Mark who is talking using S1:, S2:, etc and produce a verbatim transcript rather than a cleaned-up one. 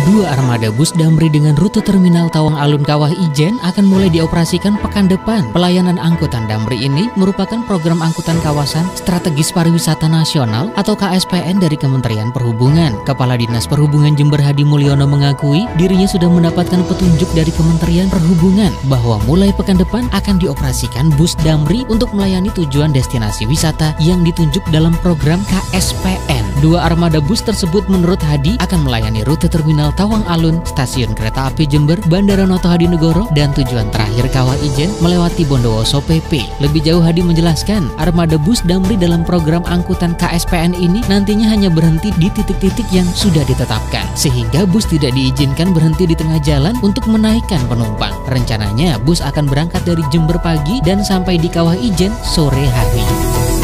S1: Dua armada bus Damri dengan rute terminal Tawang Alun Kawah Ijen akan mulai dioperasikan pekan depan. Pelayanan angkutan Damri ini merupakan program angkutan kawasan strategis pariwisata nasional atau K S P N dari Kementerian Perhubungan. Kepala Dinas Perhubungan Jember Hadi Mulyono mengakui dirinya sudah mendapatkan petunjuk dari Kementerian Perhubungan bahwa mulai pekan depan akan dioperasikan bus Damri untuk melayani tujuan destinasi wisata yang ditunjuk dalam program K S P N. Dua armada bus tersebut menurut Hadi akan melayani rute terminal Tawang Alun, Stasiun Kereta Api Jember, Bandara Noto Hadinegoro, dan tujuan terakhir Kawah Ijen melewati Bondowoso P P. Lebih jauh Hadi menjelaskan, armada bus Damri dalam program angkutan K S P N ini nantinya hanya berhenti di titik-titik yang sudah ditetapkan, sehingga bus tidak diizinkan berhenti di tengah jalan untuk menaikkan penumpang. Rencananya bus akan berangkat dari Jember pagi dan sampai di Kawah Ijen sore hari.